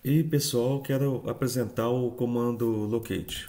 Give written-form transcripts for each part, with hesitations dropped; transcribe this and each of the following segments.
E pessoal, quero apresentar o comando locate.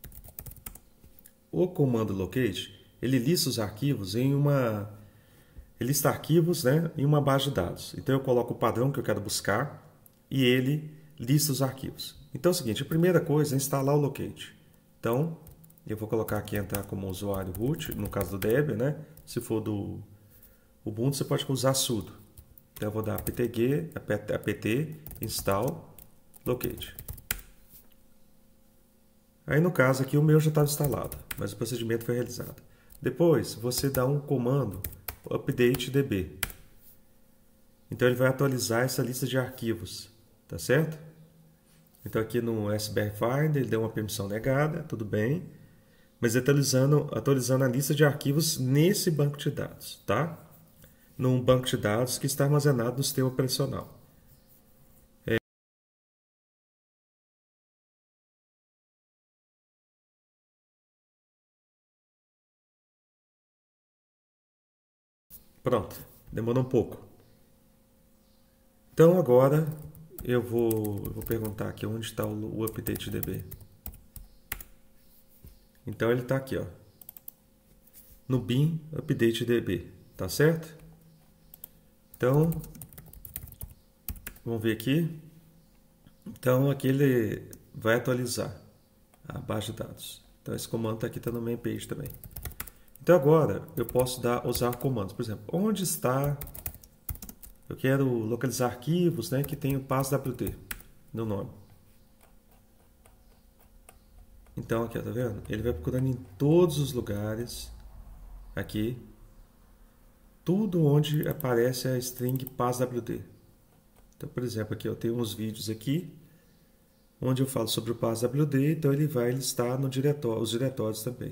O comando locate, ele lista os arquivos ele lista arquivos, né, em uma base de dados. Então eu coloco o padrão que eu quero buscar e ele lista os arquivos. Então é o seguinte, a primeira coisa é instalar o locate. Então eu vou colocar aqui entrar como usuário root, no caso do Debian, né? Se for do Ubuntu, você pode usar sudo. Então eu vou dar apt install locate. Aí no caso aqui o meu já estava instalado, mas o procedimento foi realizado. Depois você dá um comando update db. Então ele vai atualizar essa lista de arquivos, tá certo? Então aqui no SBR Finder ele deu uma permissão negada, tudo bem, mas atualizando a lista de arquivos nesse banco de dados, tá? Num banco de dados que está armazenado no sistema operacional. Pronto, demorou um pouco. Então agora eu vou perguntar aqui onde está o update DB. Então ele está aqui, ó, no bin update DB, tá certo? Então vamos ver aqui. Então aqui ele vai atualizar a base de dados. Então esse comando está aqui, está no main page também. Então agora eu posso usar comandos, por exemplo, onde está. Eu quero localizar arquivos, né, que tem o passwd no nome. Então aqui, tá vendo? Ele vai procurando em todos os lugares aqui, tudo onde aparece a string passwd. Então, por exemplo, aqui eu tenho uns vídeos aqui onde eu falo sobre o passwd, então ele vai listar no diretório, os diretórios também.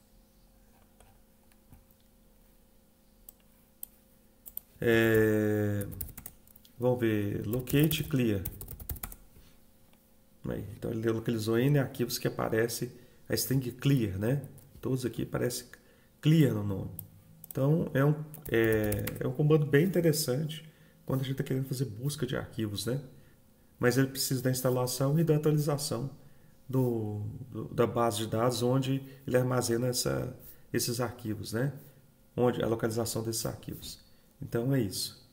Vamos ver, locate clear. Então ele localizou N arquivos que aparece a string clear, né? Todos aqui aparece clear no nome. Então é um comando bem interessante quando a gente está querendo fazer busca de arquivos, né? Mas ele precisa da instalação e da atualização da base de dados onde ele armazena esses arquivos, né? Onde a localização desses arquivos. Então é isso.